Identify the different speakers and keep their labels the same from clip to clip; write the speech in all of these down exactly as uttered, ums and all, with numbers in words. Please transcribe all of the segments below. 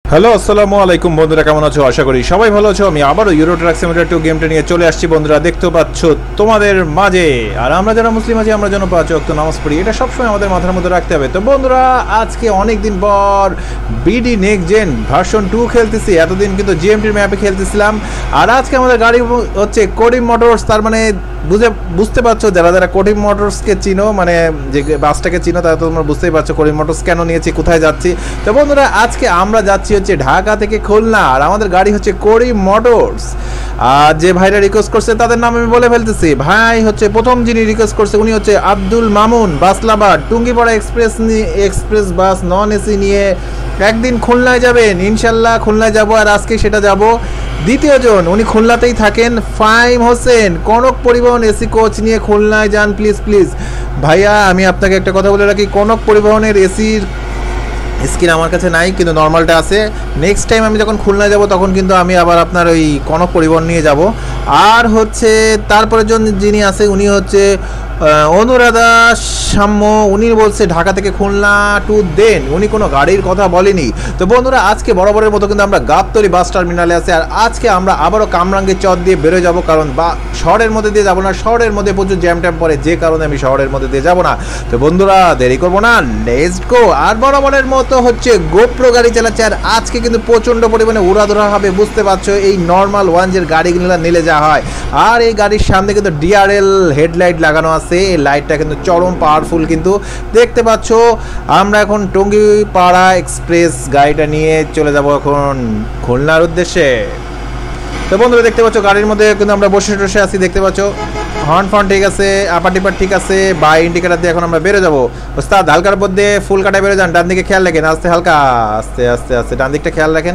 Speaker 1: Hello আসসালামু আলাইকুম বন্ধুরা, কেমন আছো? আশা করি সবাই ভালো আছো। আমি আবারও ইউরো ট্রাক সিমুলেটর টু গেমটা নিয়ে চলে আসছি বন্ধুরা, দেখতে পাচ্ছ তোমাদের মাঝে। আর আমরা যারা মুসলিম আছি আমরা যেন পাঁচ ওয়াক্ত নামাজ পড়ি, এটা সবসময় আমাদের মাথার মধ্যে রাখতে হবে। তো বন্ধুরা, আজকে অনেক দিন পর BD next gen version two খেলতেছি। এতদিন কিন্তু জিএমটির ম্যাপে খেলতেছিলাম। আর আজকে আমাদের গাড়ি হচ্ছে করিম মোটরস। তার মানে বুঝে বুঝতে পারছো যারা যারা করিম মোটরসকে চিনো, মানে যে বাসটাকে চিনো, তারা তো তোমরা বুঝতেই পারছো করিম মোটরস কেন নিয়েছি, কোথায় যাচ্ছি। তো বন্ধুরা, আজকে আমরা যাচ্ছি হচ্ছে ঢাকা থেকে খুলনা। আর আমাদের গাড়ি হচ্ছে করিম মোটরস। আর যে ভাইরা রিকোয়েস্ট করছে তাদের নাম আমি বলে ফেলতেছি। ভাই হচ্ছে প্রথম যিনি রিকোয়েস্ট করছে উনি হচ্ছে আব্দুল মামুন বাসলাবাদ, Tungipara express express bus non AC নিয়ে একদিন খুলনায় যাবেন। ইনশাল্লাহ খুলনায় যাব, আর আজকে সেটা যাব। দ্বিতীয়জন উনি খুলনাতেই থাকেন, ফাইম হোসেন, কনক পরিবহন এসি কোচ নিয়ে খুলনায় যান প্লিজ প্লিজ। ভাইয়া আমি আপনাকে একটা কথা বলে রাখি, কনক পরিবহনের এসির স্ক্রিন আমার কাছে নাই, কিন্তু নর্মালটা আছে। নেক্সট টাইম আমি যখন খুলনায় যাব তখন কিন্তু আমি আবার আপনার ওই কনক পরিবহন নিয়ে যাব। আর হচ্ছে তারপরের জন যিনি আছে উনি হচ্ছে অনুরাধা সাম্য, উনি বলছে ঢাকা থেকে খুলনা টু দেন, উনি কোনো গাড়ির কথা বলেনি। তো বন্ধুরা, আজকে বরাবরের মতো কিন্তু আমরা গাবতলী বাস টার্মিনালে আছি। আর আজকে আমরা আবারও কামরাঙ্গীর চর দিয়ে বেরোয় যাব, কারণ বা শহরের মধ্যে দিয়ে যাবো না, শহরের মধ্যে প্রচুর জ্যাম ট্যাম পড়ে, যে কারণে আমি শহরের মধ্যে দিয়ে যাবো না। তো বন্ধুরা, দেরি করবো না, লেটস গো। আর বরাবরের মতো হচ্ছে গোপ্রো গাড়ি চালাচ্ছে। আর আজকে কিন্তু প্রচণ্ড পরিমাণে উড়াধরা হবে, বুঝতে পারছো, এই নর্মাল ওয়ানজের গাড়িগুলো নিলে যা হয়। আর এই গাড়ির সামনে কিন্তু ডিআরএল হেডলাইট লাগানো আছে, এই লাইটটা কিন্তু চরম পাওয়ারফুল। কিন্তু দেখতে পাচ্ছ আমরা এখন টুঙ্গিপাড়া এক্সপ্রেস গাড়িটা নিয়ে চলে যাব এখন খুলনার উদ্দেশ্যে। তো বন্ধুরা, দেখতে পাচ্ছ গাড়ির মধ্যে কিন্তু আমরা বসে বসে আছি, দেখতে পাচ্ছ হর্ন ফর্ন ঠিক আছে, আপার টিপার ঠিক আছে, বা ইন্ডিকেটার দিয়ে এখন আমরা বেরো যাবো। ওস্তাদ হালকার মধ্যে ফুল কাটায় বেরো যান, ডান দিকে খেয়াল রাখেন, আস্তে হালকা আস্তে আস্তে আস্তে ডান দিকটা খেয়াল রাখেন।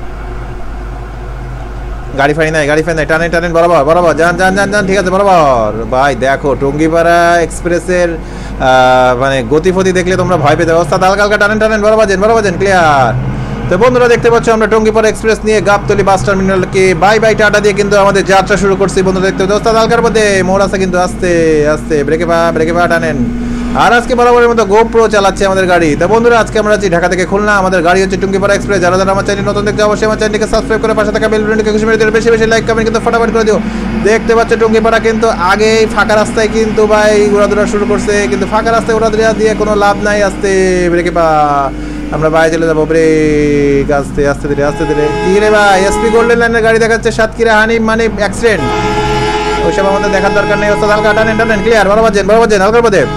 Speaker 1: গাড়ি ফাড়ি নাই, গাড়ি ফাড়ি নাই, টানেন টানেন বরাবর বরাবর যান যান যান যান, ঠিক আছে বরাবর। ভাই দেখো টুঙ্গিপাড়া এক্সপ্রেসের মানে গতিপতি দেখলে তোমরা ভয় পেতে। ওস্তাদ হালকা হালকা টানেন টানেন বরাবর যান বরাবর যান, ক্লিয়ার। তো বন্ধুরা, দেখতে পাচ্ছ আমরা টুঙ্গিপাড়া এক্সপ্রেস নিয়ে গাবতলী বাস টার্মিনালকে বাই বাই টাটা দিয়ে কিন্তু আমাদের যাত্রা শুরু করছি। বন্ধুরা দেখতে পাচ্ছ ওস্তাদ হালকার মধ্যে মোড় আছে, কিন্তু আস্তে আস্তে ব্রেকে পা ব্রেকে পা টানেন। আর আজকে বরাবরের মতো গোপ্রো চালাচ্ছে আমাদের গাড়ি। তো বন্ধুরা, আজকে আমরা আছি ঢাকা থেকে খুলনা, আমাদের গাড়ি হচ্ছে টুঙ্গিপাড়া এক্সপ্রেস। যারা যারা আমার চ্যানেল নতুন দেখতে অবশ্যই আমার চ্যানেলকে সাবস্ক্রাইব করে পাশে থাকা বেল বাটনটিকে খুশি মেরে দিও, বেশি বেশি লাইক কমেন্ট কিন্তু ফটাফট করে দিও। দেখতে পাচ্ছ টুঙ্গিপাড়া কিন্তু আগেই ফাঁকা রাস্তায় কিন্তু ভাই উড়াদুরা শুরু করছে, কিন্তু ফাঁকা রাস্তায় উড়াদুরা দিয়ে কোনো লাভ নাই। আস্তে ব্রেকে পা, আমরা বাইরে চলে যাবো, ব্রেক আস্তে আস্তে ধীরে আস্তে ধীরে। কি রে ভাই, এসপি গোল্ডেন লাইনের গাড়ি দেখাচ্ছে, সাতক্ষীরা হানি মানে অ্যাক্সিডেন্ট, ওইসব আমাদের দেখার দরকার নেই। ওস্তাদ হালকা টানেন টানেন, ক্লিয়ার, বরাবর যান বরাবর যান হালকার মধ্যে।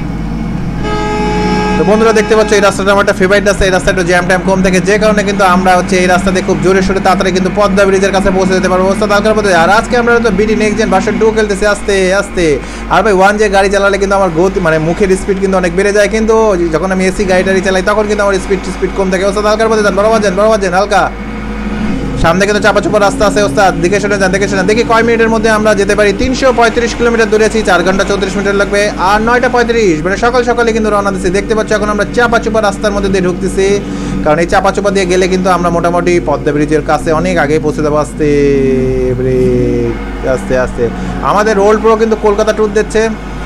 Speaker 1: তো বন্ধুরা, দেখতে পাচ্ছ এই রাস্তাটা আমার একটা ফেভারিট রাস্তা, এই রাস্তাটা একটু জ্যাম ট্যাম কম থাকে, যে কারণে কিন্তু আমরা হচ্ছে এই রাস্তাতে খুব জোরে সোরে তাড়াতাড়ি কিন্তু পদ্মা ব্রিজের কাছে পৌঁছে যেতে পারবো। ওস্তাদ হালকার মধ্যে। আর আজকে আমরা তো BD next gen version two খেলতেছি আস্তে আস্তে। আর ভাই ওয়ান যে গাড়ি চালালে কিন্তু আমার গতি মানে মুখের স্পিড কিন্তু অনেক বেড়ে যায়, কিন্তু যখন আমি এসি গাড়ি টাড়ি চালাই তখন কিন্তু আমার স্পিড স্পিড কম থাকে। ওস্তাদ হালকার মধ্যে যান বরাবর যান বরাবর যান হালকা। সামনে কিন্তু চাপা চুপা রাস্তা আছে, ওস্তাদ দেখে শুনে যান দেখে শুনে। দেখি কয় মিনিটের মধ্যে আমরা যেতে পারি। তিনশো পঁয়ত্রিশ কিলোমিটার দূরে আছি, চার ঘন্টা চৌত্রিশ মিনিট লাগবে। আর নয়টা পঁয়ত্রিশ মানে সকাল সকালে কিন্তু রওনা দিচ্ছি। দেখতে পাচ্ছ এখন আমরা চাপা চুপা রাস্তার মধ্যে দিয়ে ঢুকতেছি, কারণ এই চাপা চুপা দিয়ে গেলে কিন্তু আমরা মোটামুটি পদ্মা ব্রিজের কাছে অনেক আগে পৌঁছে যাবো। আস্তে ব্রেক আস্তে আস্তে। আমাদের রোল প্রো কিন্তু কলকাতা ট্যুর দিচ্ছে,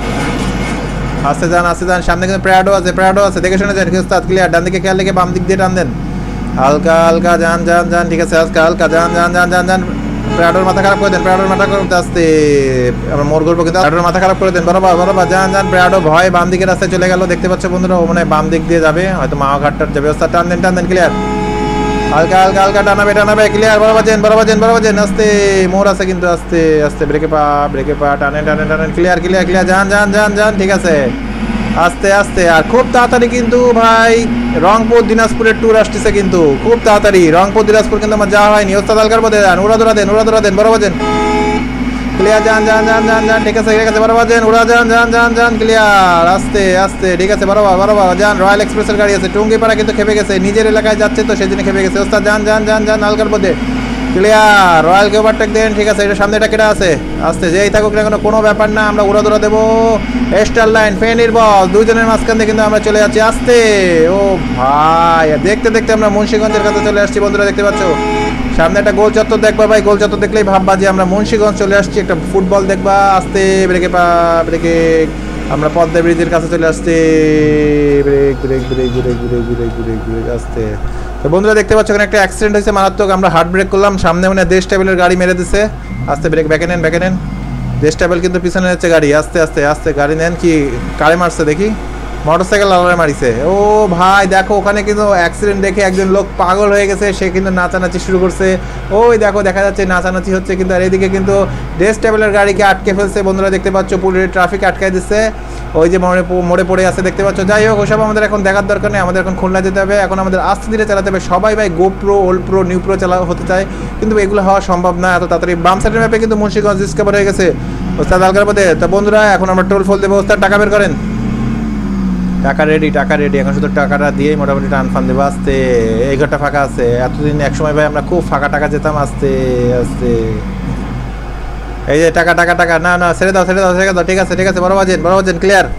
Speaker 1: আস্তে যান আস্তে যান। সামনে কিন্তু প্রাডো আছে প্রাডো আছে, দেখে শুনে যান ওস্তাদ, ক্লিয়ার। ডান দিকে খেয়াল রেখে বাম দিক দিয়ে টান দেন, হালকা হালকা যান যান যান, ঠিক আছে হালকা হালকা যান যান যান যান যান। প্রাডোর মাথা খারাপ করে দেন, প্রাডোর মাথা করতে আসতে আমরা মোড় করবো, কিন্তু প্রাডোর মাথা খারাপ করে দেন বরাবর বরাবর যান যান। প্রাডো ভয় বাম দিকের রাস্তায় চলে গেল, দেখতে পাচ্ছ বন্ধুরা, ও মানে বাম দিক দিয়ে যাবে, হয়তো মাওঘাটটার যাবে। ওস্তাদ টান দেন টান দেন, ক্লিয়ার, হালকা হালকা হালকা টানাবে টানাবে, ক্লিয়ার, বরাবর যান বরাবর যান বরাবর যান। আস্তে মোড় আছে কিন্তু আস্তে আস্তে, ব্রেকে পা ব্রেকে পা টানেন টানেন টানেন, ক্লিয়ার ক্লিয়ার ক্লিয়ার, যান যান যান যান, ঠিক আছে আস্তে আস্তে। আর খুব তাড়াতাড়ি কিন্তু ভাই রংপুর দিনাজপুরের ট্যুর আসতেছে, কিন্তু খুব তাড়াতাড়ি রংপুর দিনাজপুর কিন্তু আমার যাওয়া হয়নি। ওস্তাদ হালকার মধ্যে যান, উড়াদুরা দেন উড়াদুরা দেন বরাবর যান, ক্লিয়ার, যান যান যান যান যান, ঠিক আছে ঠিক আছে বরাবর যান, উড়া যান যান যান যান, ক্লিয়ার, আস্তে আস্তে, ঠিক আছে বরাবর বরাবর যান। রয়্যাল এক্সপ্রেসের গাড়ি আছে, টুঙ্গিপাড়া কিন্তু খেপে গেছে, নিজের এলাকায় যাচ্ছে তো সেদিনে খেপে গেছে। ওস্তাদ যান যান যান যান হালকার মধ্যে, ক্লিয়ার, রয়্যালকে ওভারটেক দেন, ঠিক আছে। এটা সামনে এটা কেটে আছে, আস্তে যেই থাকুক না কোনো কোনো ব্যাপার না, আমরা উড়াদুরা দেবো। স্টার লাইন ফেনীর বল, দুইজনের মাঝখান থেকে কিন্তু আমরা চলে যাচ্ছি আস্তে। ও ভাই, দেখতে দেখতে আমরা মুন্সিগঞ্জের কাছে চলে আসছি বন্ধুরা, দেখতে পাচ্ছ সামনে একটা গোল চত্বর দেখবা ভাই, গোল চত্বর দেখলেই ভাববা যে আমরা মুন্সিগঞ্জ চলে আসছি, একটা ফুটবল দেখবা। আস্তে ব্রেকে পা ব্রেকে, আমরা পদ্মা ব্রিজের কাছে চলে আসছি, brake brake brake brake brake brake brake brake আস্তে তো বন্ধুরা দেখতে পাচ্ছ এখানে একটা অ্যাক্সিডেন্ট হয়েছে মারাত্মক। আমরা হার্ড ব্রেক করলাম, সামনে মানে দেশ ট্রাভেলের গাড়ি মেরে দিছে। আস্তে ব্রেক, ব্যাকে নেন ব্যাকে নেন। দেশ ট্রাভেল কিন্তু পিছনে হচ্ছে গাড়ি, আস্তে আস্তে আস্তে গাড়ি নেন। কি কারে মারছে দেখি, মোটরসাইকেল আলারে মারিছে। ও ভাই দেখো ওখানে কিন্তু অ্যাক্সিডেন্ট দেখে একজন লোক পাগল হয়ে গেছে, সে কিন্তু নাচানাচি শুরু করছে। ওই দেখো দেখা যাচ্ছে নাচানাচি হচ্ছে কিন্তু। আর এদিকে কিন্তু ডেস ট্রাভেলের গাড়িকে আটকে ফেলছে বন্ধুরা, দেখতে পাচ্ছ পুরো ট্রাফিক আটকায় দিচ্ছে। ওই যে মোড়ে মোড়ে পড়ে আছে দেখতে পাচ্ছ। যাই হোক ওসব আমাদের এখন দেখার দরকার নেই, আমাদের এখন খুলনা যেতে হবে। এখন আমাদের আস্তে ধীরে চালাতে হবে। সবাই ভাই go pro, old pro, new pro চালা হতে চায়, কিন্তু এগুলো হওয়া সম্ভব না এত তাড়াতাড়ি। বাম সাইডের ম্যাপে কিন্তু মুন্সিগঞ্জ ডিসকভার হয়ে গেছে ওস্তাদ আলকার পথে। তো বন্ধুরা এখন আমরা টোল ফোল দেবো। ওস্তাদ টাকা বের করেন। টাকা রেডি, টাকা রেডি। এখন শুধু টাকাটা দিয়েই মোটামুটি টান ফান দেবো। আসতে এই ঘরটা ফাঁকা আছে। এতদিন এক সময় ভাই আমরা খুব ফাঁকা টাকা যেতাম। আসতে আসতে এই যে টাকা টাকা টাকা। না না ছেড়ে দাও ছেড়ে দাও ছেড়ে দাও। ঠিক আছে ঠিক আছে, বড় বাজেন বড় বাজেন, ক্লিয়ার।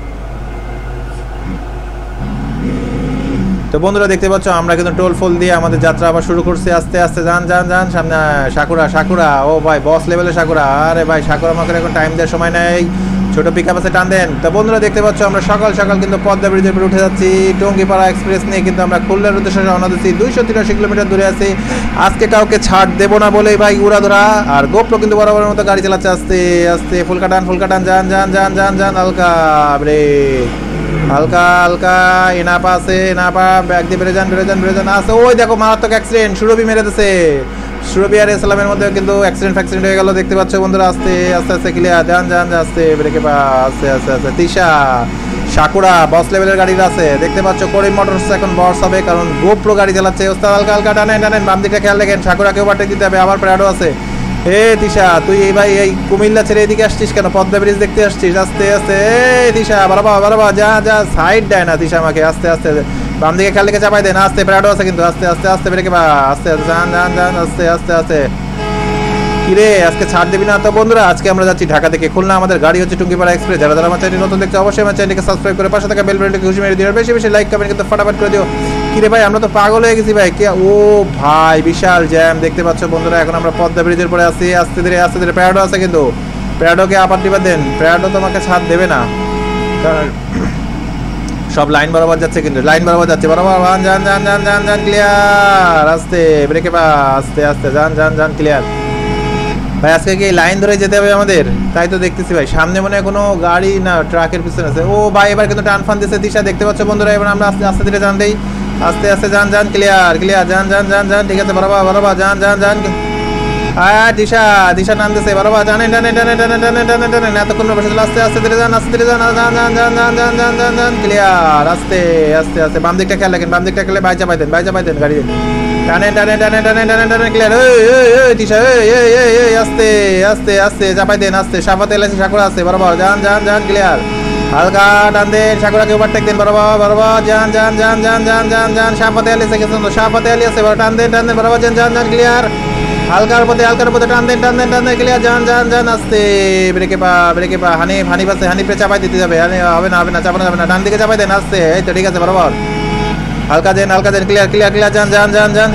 Speaker 1: তো বন্ধুরা দেখতে পাচ্ছ আমরা কিন্তু টোল ফোল দিয়ে আমাদের যাত্রা আবার শুরু করছি। আস্তে আস্তে যান যান যান সামনে। সাকুরা সাকুরা, ও ভাই বস লেভেলে সাকুরা। আরে ভাই সাকুরা আমাকে এখন টাইম দেওয়ার সময় নেই, ছোট পিক আপ আছে টান দেন। তো বন্ধুরা দেখতে পাচ্ছ আমরা সকাল সকাল কিন্তু পদ্মা ব্রিজের উপরে উঠে যাচ্ছি। টঙ্গিপাড়া এক্সপ্রেস নিয়ে কিন্তু আমরা খুলনার উদ্দেশ্যে রওনা দিচ্ছি। দুইশো তিরাশি কিলোমিটার দূরে আছি। আজকে কাউকে ছাড় দেবো না বলেই ভাই উড়া ধরা। আর গোপ্রো কিন্তু বরাবরের মতো গাড়ি চালাচ্ছে আস্তে আস্তে। ফুলকা টান ফুলকা টান, যান যান যান যান যান। হালকা ব্রেক, হালকা হালকা। এনাপা আছে এনাপা, ব্যাগ দিয়ে বেড়ে যান বেড়ে যান বেড়ে যান। আসে ওই দেখো মারাত্মক অ্যাক্সিডেন্ট, সুরভি মেরে দিছে। সুরভি আর ইসলামের মধ্যে কিন্তু অ্যাক্সিডেন্ট ফ্যাক্সিডেন্ট হয়ে গেল দেখতে পাচ্ছ বন্ধুরা। আস্তে আস্তে আস্তে ক্লিয়ার, যান যান যান আস্তে ব্রেকে পা আস্তে আস্তে আস্তে। তিশা সাকুরা বস লেভেলের গাড়ির আছে দেখতে পাচ্ছ। করিম মোটরস এখন বস হবে কারণ গোপ্রো গাড়ি চালাচ্ছে। ওস্তাদ হালকা হালকা টানেন টানেন, বাম দিকটা খেয়াল রাখেন। সাকুরাকে ওভারটেক দিতে হবে। আবার প্রাডো আছে। হে তিশা তুই এই ভাই এই কুমিল্লা ছেড়ে এদিকে আসছিস কেন? পদ্মা ব্রিজ দেখতে আসছিস? আস্তে আস্তে এই তিশা বারাবা বারাবা, যা যা সাইড দেয় না তিশা আমাকে। আস্তে আস্তে বাম দিকে খেয়াল রেখে চাপাই দেন। আস্তে প্রাডো আছে কিন্তু। আস্তে আস্তে আস্তে ব্রেকে বা আস্তে আস্তে যান যান যান আস্তে আস্তে আস্তে। কিরে আজকে ছাড় দিবি না তো? বন্ধুরা আজকে আমরা যাচ্ছি ঢাকা থেকে খুলনা। আমাদের গাড়ি হচ্ছে টুঙ্গিপাড়া এক্সপ্রেস। যারা যারা আমার চ্যানেল নতুন দেখছে অবশ্যই আমার চ্যানেলকে সাবস্ক্রাইব করে পাশে থাকা বেল বাটনটাকে ঘুষি মেরে দিও। বেশি বেশি লাইক কমেন্ট কিন্তু ফটাফট করে দিও। কিরে ভাই আমরা তো পাগল হয়ে গেছি ভাই। কে ও ভাই বিশাল জ্যাম দেখতে পাচ্ছ বন্ধুরা। এখন আমরা পদ্মা ব্রিজের পরে আছি। আস্তে ধীরে আস্তে ধীরে প্যারাডো আছে কিন্তু। প্যারাডোকে আপার দিবা দেন। প্যারাডো তোমাকে ছাড় দেবে না, সব লাইন বরাবর যাচ্ছে কিন্তু। লাইন বরাবর যাচ্ছে বরাবর। যান যান যান যান যান ক্লিয়ার। আস্তে ব্রেকে পা আস্তে আস্তে যান যান যান ক্লিয়ার। ভাই আজকে কি লাইন ধরে যেতে হবে আমাদের? তাই তো দেখতেছি ভাই। সামনে মনে হয় কোনো গাড়ি না ট্রাকের পিছনে আছে। ও ভাই এবার কিন্তু টান ফান দিচ্ছে দিশা দেখতে পাচ্ছ বন্ধুরা। এবার আমরা আস্তে আস্তে ধীরে যান দেই। আস্তে আস্তে যান যান ক্লিয়ার ক্লিয়ার। যান যান যান যান ঠিক আছে বরাবর বরাবর যান যান যান। হ্যাঁ দিশা দিশা নাম দিছে বরাবর। জানেন টানেন টানেন টানেন টানেন টানেন টানেন। এতক্ষণ বসে আস্তে আস্তে ধীরে যান আস্তে ধীরে যান যান যান যান যান যান যান যান যান ক্লিয়ার। আস্তে আস্তে আস্তে বাম দিকটা খেয়াল রাখেন। বাম দিকটা খেলে বাইচা পাইতেন বাইচা পাইতেন গাড়ি। টানেন টানেন টানেন টানেন টানেন টানেন ক্লিয়ার। এই এই এই দিশা এই এই এই এই আস্তে আস্তে আস্তে চাপাই দেন আস্তে। সাফাতে এলাচি সাকুরা আছে বরাবর। যান যান যান ক্লিয়ার। হালকা টান দেন। সাকুরাকে ওভারটেক দেন বরাবর বরাবর। যান যান যান যান যান যান যান। সাফাতে আলি আছে গেছেন তো। সাফাতে আলি আছে টান দেন টান দেন বরাবর। যান যান যান ক্লিয়ার। হালকার পথে হালকার পথে টান দেন টান দেন টান দেন ক্লিয়ার। যান যান যান আস্তে ব্রেকে পা ব্রেকে পা। হানি হানি পাশে হানি পে চাপাই দিতে যাবে। হানি হবে না হবে না চাপানো যাবে না। ডান দিকে চাপাই দেন আস্তে। এই তো ঠিক আছে বরাবর। হালকা দেন হালকা দেন ক্লিয়ার ক্লিয়ার ক্লিয়ার। যান যান যান যান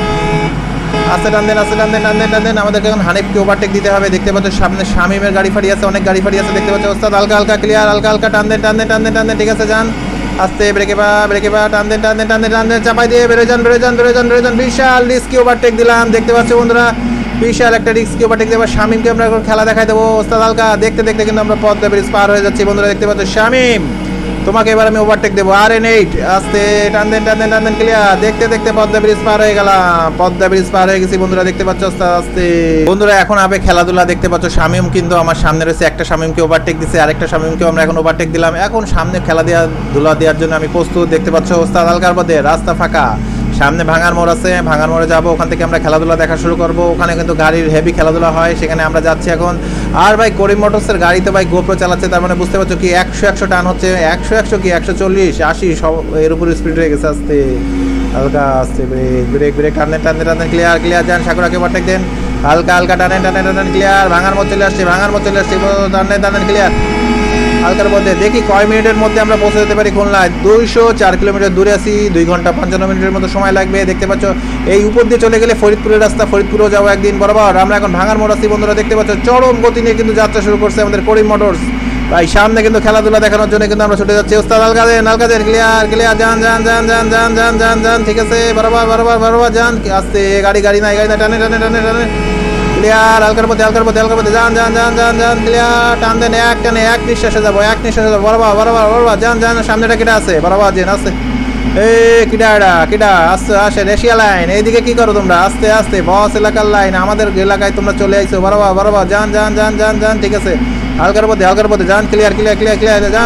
Speaker 1: আস্তে টান দেন আস্তে টান দেন টান দেন টান দেন। আমাদেরকে এখন হানিফকে ওভারটেক দিতে হবে। দেখতে পাচ্ছ সামনে শামিমের গাড়ি ফাড়ি আছে, অনেক গাড়ি ফাড়ি আছে দেখতে পাচ্ছ। ওস্তাদ হালকা হালকা ক্লিয়ার হালকা হালকা টান দেন টান দেন টান দেন টান দেন ঠিক আছে। যান আস্তে ব্রেকে পা ব্রেকে পা টান দেন টান দেন টান দেন টান দেন চাপাই দিয়ে বেরো যান বেরো যান বেরো যান বেরো যান। বিশাল রিস্কি ওভারটেক দিলাম দেখতে পাচ্ছ বন্ধুরা। বিশাল একটা রিস্কি ওভারটেক দেবো। শামিমকে আমরা এখন খেলা দেখাই দেবো। ওস্তাদ হালকা দেখতে দেখতে কিন্তু আমরা পদ্মা ব্রিজ পার হয়ে যাচ্ছি বন্ধুরা দেখতে পাচ্ছ। শামিম তোমাকে এবার আমি ওভারটেক দেবো। আর এন এইট আস্তে টান দেন টান দেন টান দেন ক্লিয়ার। দেখতে দেখতে পদ্মা ব্রিজ পার হয়ে গেলাম। পদ্মা ব্রিজ পার হয়ে গেছি বন্ধুরা দেখতে পাচ্ছ আস্তে আস্তে। বন্ধুরা এখন আবে খেলাধুলা দেখতে পাচ্ছ। শামিম কিন্তু আমার সামনে রয়েছে। একটা শামিমকে ওভারটেক দিছে, আরেকটা শামিমকে আমরা এখন ওভারটেক দিলাম। এখন সামনে খেলা দেওয়া ধুলা দেওয়ার জন্য আমি প্রস্তুত দেখতে পাচ্ছ। ওস্তাদ হালকার পথে রাস্তা ফাঁকা। সামনে ভাঙার মোড় আছে, ভাঙার মোড়ে যাবো। ওখান থেকে আমরা খেলাধুলা দেখা শুরু করব। ওখানে কিন্তু গাড়ির হেভি খেলাধুলা হয়, সেখানে আমরা যাচ্ছি এখন। আর ভাই করিম মোটরসের গাড়ি তো ভাই গোপ্রো চালাচ্ছে, তার মানে বুঝতে পারছো কি একশো একশো টান হচ্ছে। একশো একশো কি একশো চল্লিশ আশি সব এর উপরে স্পিড হয়ে গেছে। আস্তে হালকা আস্তে ব্রেক ব্রেক ব্রেক টানেন টানেন টানেন ক্লিয়ার ক্লিয়ার। যান সাকুরাকে ওভারটেক দেন। হালকা হালকা টানেন টানেন টানেন ক্লিয়ার। ভাঙার মোড় চলে আসছে, ভাঙার মোড় চলে আসছে। টানেন টানেন ক্লিয়ার হালকার মধ্যে। দেখি কয় মিনিটের মধ্যে আমরা পৌঁছে যেতে পারি খুলনায়। দুইশো চার কিলোমিটার দূরে আছি, দুই ঘন্টা পঞ্চান্ন মিনিটের মতো সময় লাগবে। দেখতে পাচ্ছ এই উপর দিয়ে চলে গেলে ফরিদপুরের রাস্তা, ফরিদপুরেও যাবো একদিন বরাবর। আমরা এখন ভাঙার মোড় আছি বন্ধুরা দেখতে পাচ্ছ। চরম গতি নিয়ে কিন্তু যাত্রা শুরু করছে আমাদের করিম মোটরস। ভাই সামনে কিন্তু খেলাধুলা দেখানোর জন্য কিন্তু আমরা ছুটে যাচ্ছি। ওস্তাদ আলকাদের আলকাদের ক্লিয়ার ক্লিয়ার যান যান যান যান যান যান যান যান ঠিক আছে বরাবর বরাবর বরাবর যান আস্তে গাড়ি গাড়ি নাই গাড়ি না টানে টানে টানে টানে ক্লিয়ার হালকার মধ্যে হালকার মধ্যে হালকার মধ্যে যান যান যান যান যান ক্লিয়ার টান দেন এক টানে এক নিঃশ্বাসে যাবো এক নিঃশ্বাসে যাবো বরাবর বরাবর বরাবর যান যান সামনেটা কিটা আছে বরাবর যেন আস্তে এই কিটা এটা কিটা আসছে আসে এশিয়া লাইন এইদিকে কি করো তোমরা আস্তে আস্তে বস এলাকার লাইন আমাদের এলাকায় তোমরা চলে আইছো বরাবর বরাবর যান যান যান যান যান ঠিক আছে হালকার মধ্যে হালকার মধ্যে যান ক্লিয়ার ক্লিয়ার ক্লিয়ার ক্লিয়ার যান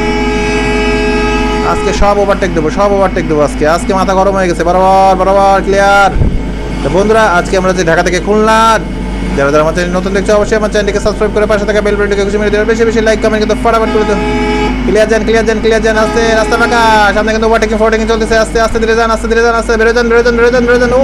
Speaker 1: আজকে সব ওভারটেক দেবো সব ওভারটেক দেবো আজকে আজকে মাথা গরম হয়ে গেছে বরাবর বরাবর ক্লিয়ার। তো বন্ধুরা আজকে আমরা যে ঢাকা থেকে খুলনা যারা যারা আমার চ্যানেল নতুন দেখছো অবশ্যই আমার চ্যানেলটিকে সাবস্ক্রাইব করে পাশে থাকা বেল বাটনটিকে খুশি মেরে দেবেন বেশি বেশি লাইক কমেন্ট কিন্তু ফটাফট করে দাও ক্লিয়ার যান ক্লিয়ার যান ক্লিয়ার যান আস্তে রাস্তা ফাঁকা সামনে কিন্তু ওভারটেকিং ফোরটেকিং চলতেছে আস্তে আস্তে ধীরে যান আস্তে ধীরে যান আস্তে বেরো যান বেরো যান বেরো যান বেরো যান ও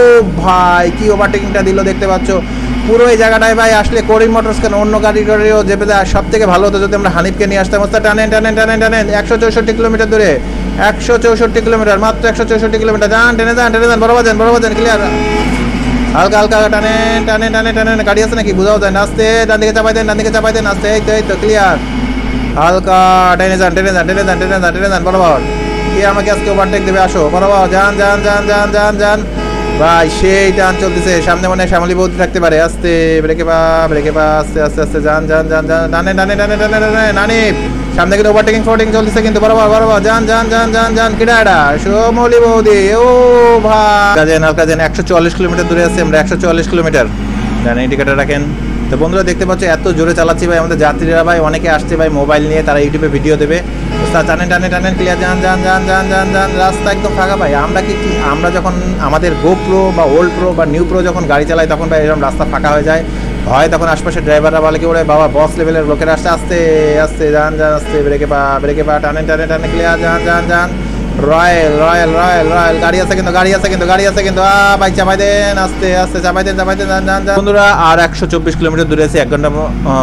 Speaker 1: ভাই কি ওভারটেকিংটা দিল দেখতে পাচ্ছ পুরো এই জায়গাটায় ভাই আসলে করিম মোটরস কেন অন্য গাড়ি গাড়িও যেতে সব থেকে ভালো হতো যদি আমরা হানিফকে নিয়ে আসতাম ওস্তাদ টানেন টানেন টানেন টানেন একশো চৌষট্টি কিলোমিটার দূরে একশো চৌষট্টি কিলোমিটার মাত্র একশো চৌষট্টি কিলোমিটার যান টেনে যান টেনে যান বরাবর যান বরাবর যান ক্লিয়ার হালকা হালকা টানে টানে টানে টানে গাড়ি আছে নাকি বুঝাও যায় না আস্তে ডান দিকে চাপাই দেন ডান দিকে চাপাই দেন আস্তে এই তো এই তো ক্লিয়ার হালকা টেনে যান টেনে যান টেনে যান টেনে যান টেনে যান বরাবর কে আমাকে আজকে ওভারটেক দেবে আসো বরাবর যান যান যান যান যান যান ভাই সেই টান চলতেছে সামনে মনে হয় শ্যামলী বৌদি থাকতে পারে আস্তে ব্রেকে পা ব্রেকে পা আস্তে আস্তে আস্তে যান যান যান যান টানে টানে টানে টানে টানে নানি সামনে কিন্তু ওভারটেকিং ফোরটেকিং চলতেছে কিন্তু বরাবর বরাবর যান যান যান যান যান কিডাডা শ্যামলী বৌদি ও ভাই কাজেন হালকা যেন একশো চুয়াল্লিশ কিলোমিটার দূরে আছে আমরা একশো চুয়াল্লিশ কিলোমিটার জানেন টিকেটটা রাখেন। তো বন্ধুরা দেখতে পাচ্ছ এত জোরে চালাচ্ছি ভাই আমাদের যাত্রীরা ভাই অনেকে আসছে ভাই মোবাইল নিয়ে তারা ইউটিউবে ভিডিও দেবে টানেন টানেন টানেন ক্লিয়ার যান যান যান যান যান যান রাস্তা একদম ফাঁকা ভাই আমরা কি কি আমরা যখন আমাদের গো প্রো বা ওল্ড প্রো বা নিউ প্রো যখন গাড়ি চালাই তখন ভাই এরকম রাস্তা ফাঁকা হয়ে যায় হয় তখন আশপাশের ড্রাইভাররা বলে কি ওরে বাবা বস লেভেলের লোকেরা আসছে আস্তে আস্তে যান যান আস্তে ব্রেকে পা ব্রেকে পা টানেন টানেন টানেন ক্লিয়ার যান যান যান রয়্যাল রয়্যাল রয়্যাল রয়্যাল গাড়ি আছে কিন্তু গাড়ি আছে কিন্তু গাড়ি আছে কিন্তু আ ভাই চাপাই দেন আস্তে আস্তে চাপাই দেন চাপাই দেন যান যান যান বন্ধুরা আর একশো চব্বিশ কিলোমিটার দূরে আছে এক ঘন্টা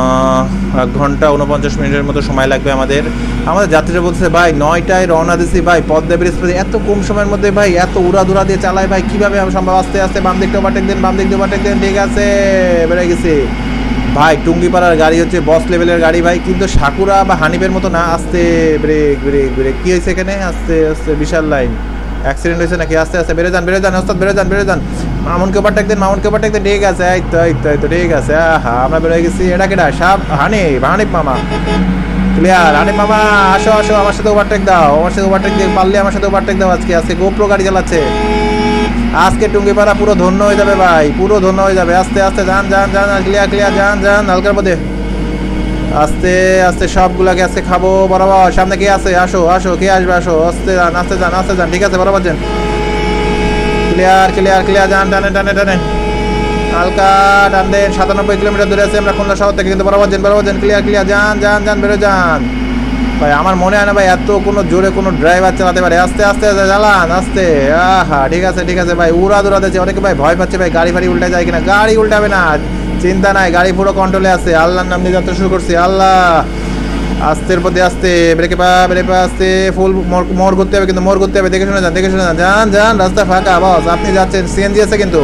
Speaker 1: এক ঘন্টা উনপঞ্চাশ মিনিটের মতো সময় লাগবে আমাদের আমাদের যাত্রীরা বলছে ভাই নয়টায় রওনা দিছি ভাই পদ্মা ব্রিজ এত কম সময়ের মধ্যে ভাই এত উড়া দুরা দিয়ে চালায় ভাই কিভাবে সম্ভব আস্তে আস্তে বাম দিকটা ওভারটেক দেন বাম দিকটা ওভারটেক দেন ঠিক আছে বেড়ে গেছে ভাই টুঙ্গিপাড়ার গাড়ি হচ্ছে বস লেভেলের গাড়ি ভাই কিন্তু সাকুরা বা হানিফের মতো না আস্তে ব্রেক ব্রেক ব্রেক কি হয়েছে এখানে আস্তে আস্তে বিশাল লাইন অ্যাক্সিডেন্ট হয়েছে নাকি আস্তে আস্তে বেড়ে যান বেড়ে যান ওস্তাদ বেড়ে যান বেড়ে যান মামুনকে ওভারটেক দেন মামুনকে ওভারটেক দেন ঠিক আছে এই তো এই তো এই তো ঠিক আছে হ্যাঁ আমরা বেরোয় গেছি এটা কেটা সাপ হানিফ হানিফ মামা ক্লিয়ার হানিফ মামা আসো আসো আমার সাথে ওভারটেক দাও আমার সাথে ওভারটেক দিয়ে পারলে আমার সাথে ওভারটেক দাও আজকে আজকে গোপ্রো গাড়ি চালাচ্ছে আজকে টুঙ্গিপাড়া পুরো ধন্য হয়ে যাবে ভাই পুরো ধন্য হয়ে যাবে আস্তে আস্তে যান যান যান ক্লিয়ার ক্লিয়ার যান যান হালকার মধ্যে আস্তে আস্তে সবগুলাকে আজকে খাবো বরাবর সামনে কে আছে আসো আসো কে আসবে আসো আস্তে যান আস্তে যান আস্তে যান ঠিক আছে বরাবর যান ক্লিয়ার ক্লিয়ার ক্লিয়ার যান টানে টানে টানে হালকা টান দেন সাতানব্বই কিলোমিটার দূরে আছে আমরা খুলনা শহর থেকে কিন্তু বরাবর যান বরাবর যান ক্লিয়ার ক্লিয়ার যান যান যান বেরো যান ভাই আমার মনে হয় না ভাই এত কোনো জোরে কোনো ড্রাইভার চালাতে পারে আস্তে আস্তে চালান আস্তে আহা ঠিক আছে ঠিক আছে ভাই উড়া দুরা দিচ্ছে অনেকে ভাই ভয় পাচ্ছে ভাই গাড়ি ফাড়ি উল্টে যায় কিনা গাড়ি উল্টাবে না চিন্তা নাই গাড়ি পুরো কন্ট্রোলে আছে আল্লাহর নাম নিয়ে যাত্রা শুরু করছি আল্লাহ আস্তের পথে আস্তে ব্রেকে পা ব্রেকে পা আস্তে ফুল মোড় করতে হবে কিন্তু মোড় করতে হবে দেখে শুনে যান দেখে শুনে যান যান যান রাস্তা ফাঁকা বস আপনি যাচ্ছেন সিএনজি আছে কিন্তু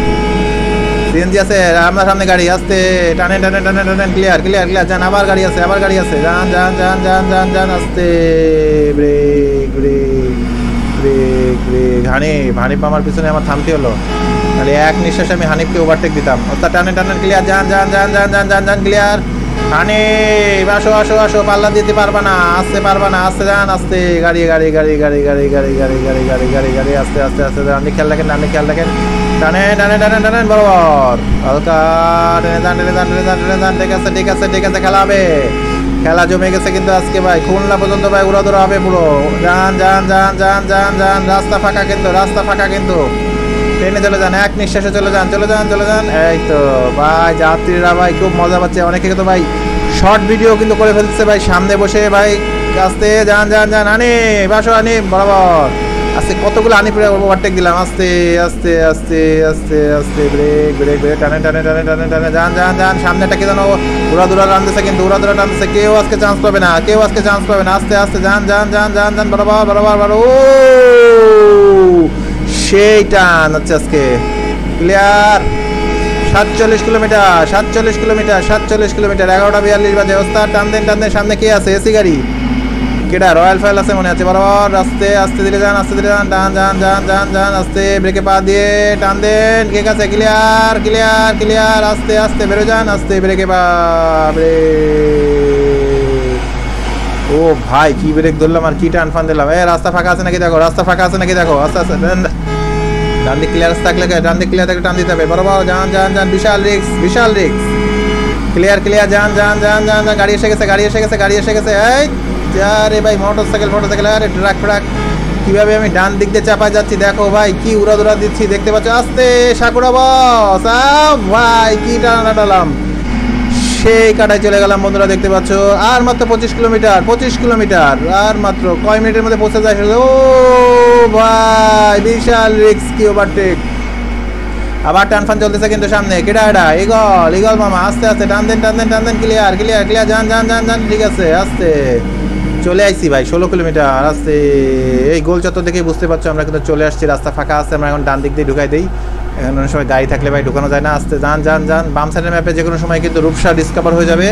Speaker 1: সিএনজি আছে আপনার সামনে গাড়ি আসতে টানে টানে টানে টানে ক্লিয়ার ক্লিয়ার ক্লিয়ার যান আবার গাড়ি আছে আবার গাড়ি আছে যান যান যান যান যান যান আসতে brake brake brake brake Hanif Hanif আমার পিছনে আমার থামতে হলো তাহলে এক নিঃশ্বাসে আমি হানিফকে ওভারটেক দিতাম অর্থাৎ টানে টানে ক্লিয়ার যান যান যান যান যান যান যান ক্লিয়ার হানিফ আসো আসো আসো পাল্লা দিতে পারবা না আসতে পারবা না আসতে যান আসতে গাড়ি গাড়ি গাড়ি গাড়ি গাড়ি গাড়ি গাড়ি গাড়ি গাড়ি গাড়ি গাড়ি আস্তে আস্তে আস্তে আপনি খেয়াল রাখেন আপনি খেয়াল রাখেন টানে টানে টানে টানেন বরাবর হালকা টেনে যান টেনে যান টেনে যান টেনে যান ঠিক আছে ঠিক আছে ঠিক আছে খেলা হবে খেলা জমে গেছে কিন্তু আজকে ভাই খুলনা পর্যন্ত ভাই উড়া ধরা হবে পুরো যান যান যান যান যান যান রাস্তা ফাঁকা কিন্তু রাস্তা ফাঁকা কিন্তু ট্রেনে চলে যান এক নিঃশ্বাসে চলে যান চলে যান চলে যান এই তো ভাই যাত্রীরা ভাই খুব মজা পাচ্ছে অনেকে কিন্তু ভাই শর্ট ভিডিও কিন্তু করে ফেলছে ভাই সামনে বসে ভাই আস্তে যান যান যান আনি বাসো আনি বরাবর আস্তে কতগুলো আনি ফিরে ওভারটেক দিলাম আস্তে আস্তে আস্তে আস্তে আস্তে ব্রেক ব্রেক ব্রেক টানে টানে টানে টানে টানে যান যান যান সামনেটা কি জানো উড়া দুরা টানতেছে কিন্তু উড়া দুরা টানতেছে কেউ আজকে চান্স পাবে না কেউ আজকে চান্স পাবে না আস্তে আস্তে যান যান যান যান যান বরাবর বরাবর বরাবর ও সেই টান হচ্ছে আজকে ক্লিয়ার সাতচল্লিশ কিলোমিটার সাতচল্লিশ কিলোমিটার সাতচল্লিশ কিলোমিটার এগারোটা বিয়াল্লিশ বাজে। ওস্তাদ টান দেন টান দেন, সামনে কে আছে? এসি গাড়ি কেডা? রয়্যাল ফাইল আছে মনে আছে। বরাবর আস্তে আস্তে ধীরে যান, আস্তে ধীরে যান, টান যান যান যান যান আস্তে, ব্রেকে পা দিয়ে টান দেন। কে কাছে? ক্লিয়ার ক্লিয়ার ক্লিয়ার, আস্তে আস্তে বেরো যান, আস্তে ব্রেকে পা। ও ভাই কি ব্রেক ধরলাম আর কি টান ফান দিলাম। এ রাস্তা ফাঁকা আছে নাকি দেখো, রাস্তা ফাঁকা আছে নাকি দেখো। আস্তে আস্তে ডান দিক ক্লিয়ার থাকলে, ডান দিক ক্লিয়ার থাকলে টান দিতে হবে। বরাবর যান যান যান, বিশাল রিক্স বিশাল রিক্স। ক্লিয়ার ক্লিয়ার যান যান যান যান যান, গাড়ি এসে গেছে গাড়ি এসে গেছে গাড়ি এসে গেছে। এই আরে ভাই মোটর সাইকেল মোটর সাইকেল, আরে ট্রাক ফ্রাক, কিভাবে আমি ডান দিক দিয়ে চাপায় যাচ্ছি দেখো ভাই, কি উড়া দুরা দিচ্ছি দেখতে পাচ্ছ। আস্তে সাকুরা বস ভাই, কি টানা টালাম, সেই কাটায় চলে গেলাম বন্ধুরা দেখতে পাচ্ছ। আর মাত্র পঁচিশ কিলোমিটার পঁচিশ কিলোমিটার আর মাত্র কয় মিনিটের মধ্যে পৌঁছে যায়। ও ভাই বিশাল রিক্স, কি ওভারটেক। আবার টান ফান চলতেছে কিন্তু সামনে। কেডা এটা? ইগল ইগল মামা, আস্তে আস্তে টান দেন টান দেন টান দেন, ক্লিয়ার ক্লিয়ার ক্লিয়ার, যান যান যান যান, ঠিক আছে আস্তে চলে আসছি ভাই। ষোলো কিলোমিটার আস্তে। এই গোল চত্বর দেখেই বুঝতে পারছো আমরা কিন্তু চলে আসছি, রাস্তা ফাঁকা আছে, আমরা এখন ডান দিক দিয়ে ঢুকাই দিই। এখন অনেক সময় গাড়ি থাকলে ভাই ঢুকানো যায় না। আস্তে যান যান যান, বাম সাইডের ম্যাপে যে কোনো সময় কিন্তু রূপসা ডিসকভার হয়ে যাবে।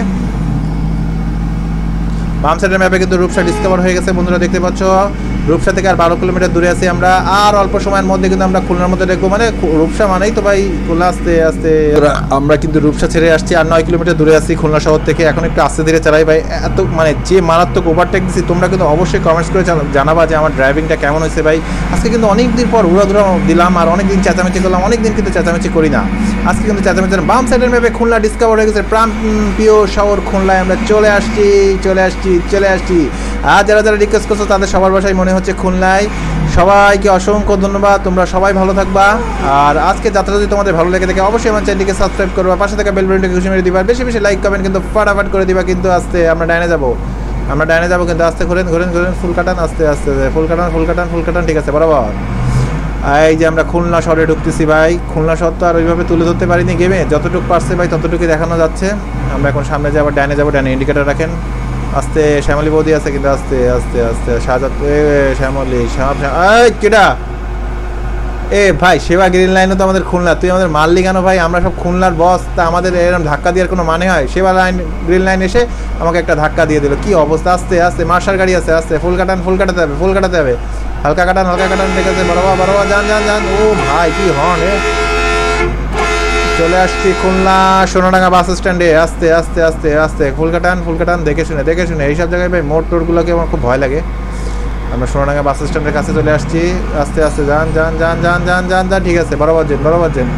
Speaker 1: বাম সাইডের ম্যাপে কিন্তু রূপসা ডিসকভার হয়ে গেছে বন্ধুরা দেখতে পাচ্ছ। রূপসা থেকে আর বারো কিলোমিটার দূরে আছি আমরা, আর অল্প সময়ের মধ্যে কিন্তু আমরা খুলনার মধ্যে দেখবো। মানে রূপসা মানেই তো ভাই খুলনা। আস্তে আস্তে আমরা কিন্তু রূপসা ছেড়ে আসছি, আর নয় কিলোমিটার দূরে আছি খুলনা শহর থেকে। এখন একটু আস্তে ধীরে চালাই ভাই, এত মানে যে মারাত্মক ওভারটেক দিচ্ছি। তোমরা কিন্তু অবশ্যই কমেন্টস করে জানাবা যে আমার ড্রাইভিংটা কেমন হয়েছে ভাই। আজকে কিন্তু অনেক দিন পর উড়াধুরা দিলাম, আর অনেক দিন চেঁচামেচি করলাম, অনেক দিন কিন্তু চেঁচামেচি করি না। আজকে কিন্তু চেঁচামেচি। বাম সাইডের ম্যাপে খুলনা ডিসকভার হয়ে গেছে, প্রাণ প্রিয় শহর খুলনায় আমরা চলে আসছি চলে আসছি চলে আসছি। আর যারা যারা রিকোয়েস্ট করছো তাদের সবার বাসায় মনে হচ্ছে খুলনায়। সবাইকে অসংখ্য ধন্যবাদ, তোমরা সবাই ভালো থাকবা। আর আজকে যাত্রা যদি তোমাদের ভালো লেগে থাকে অবশ্যই আমার চ্যানেলটিকে সাবস্ক্রাইব করবা, পাশে থাকা বেল বাটনটাকে ঘুষি মেরে দিবা, বেশি বেশি লাইক কমেন্ট কিন্তু ফাটাফাট করে দিবা। কিন্তু আস্তে আমরা ডাইনে যাবো, আমরা ডাইনে যাবো কিন্তু আস্তে ঘুরেন ঘুরেন ঘুরেন, ফুল কাটান আস্তে আস্তে, ফুল কাটান ফুল কাটান ফুল কাটান, ঠিক আছে বরাবর। এই যে আমরা খুলনা শহরে ঢুকতেছি ভাই। খুলনা শহর তো আর ওইভাবে তুলে ধরতে পারিনি গেমে, যতটুকু পারছে ভাই ততটুকুই দেখানো যাচ্ছে। আমরা এখন সামনে যাবো, ডাইনে যাবো, ডাইনে ইন্ডিকেটার রাখেন। আস্তে শ্যামলী বৌদি আছে কিন্তু আস্তে আস্তে আস্তে, শাহজাদ শ্যামলী কেডা? এ ভাই সেবা গ্রিন লাইনও তো আমাদের খুলনা, তুই আমাদের মারলি কেন ভাই? আমরা সব খুলনার বস, তা আমাদের এরকম ধাক্কা দেওয়ার কোনো মানে হয়? সেবা লাইন গ্রিন লাইন এসে আমাকে একটা ধাক্কা দিয়ে দিল, কি অবস্থা। আস্তে আস্তে মার্শাল গাড়ি আছে, আস্তে ফুল কাটান ফুল কাটাতে হবে ফুল কাটাতে হবে, হালকা কাটান হালকা কাটান, ঠিক আছে বরাবর বরাবর যান যান যান। ও ভাই কি হর্ন এ। চলে আসছি খুলনা সোনাডাঙ্গা বাস স্ট্যান্ডে, আস্তে আস্তে আস্তে আস্তে ফুল কাটান ফুল কাটান, দেখে শুনে দেখে শুনে। এইসব জায়গায় ভাই মোড় টোড়গুলোকে আমার খুব ভয় লাগে। আমরা সোনাডাঙ্গা বাস স্ট্যান্ডের কাছে চলে আসছি, আস্তে আস্তে যান যান যান যান যান যান যান, ঠিক আছে বরাবর যান বরাবর যান।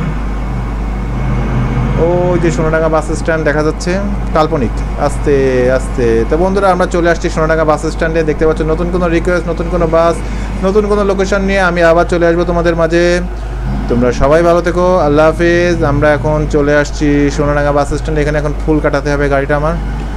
Speaker 1: ওই যে সোনাডাঙ্গা বাস স্ট্যান্ড দেখা যাচ্ছে, কাল্পনিক। আস্তে আস্তে তো বন্ধুরা আমরা চলে আসছি সোনাডাঙ্গা বাস স্ট্যান্ডে, দেখতে পাচ্ছ নতুন কোনো রিকোয়েস্ট, নতুন কোনো বাস, নতুন কোনো লোকেশন নিয়ে আমি আবার চলে আসবো তোমাদের মাঝে। তোমরা সবাই ভালো থেকো, আল্লাহ হাফিজ। আমরা এখন চলে আসছি সোনাডাঙ্গা বাস স্ট্যান্ডে, এখানে এখন ফুল কাটাতে হবে গাড়িটা আমার।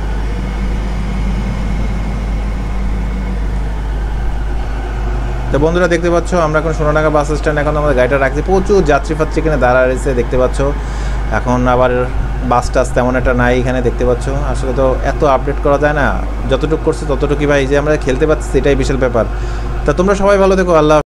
Speaker 1: তো বন্ধুরা দেখতে পাচ্ছ আমরা এখন সোনাডাঙ্গা বাস স্ট্যান্ড, এখন আমাদের গাড়িটা রাখছি। প্রচুর যাত্রী ফাত্রী এখানে দাঁড়া রয়েছে দেখতে পাচ্ছ। এখন আবার বাস টাস তেমন একটা নাই এখানে দেখতে পাচ্ছ। আসলে তো এত আপডেট করা যায় না, যতটুকু করছে ততটুকুই ভাই, যে আমরা খেলতে পারছি সেটাই বিশাল ব্যাপার। তা তোমরা সবাই ভালো থেকো, আল্লাহ।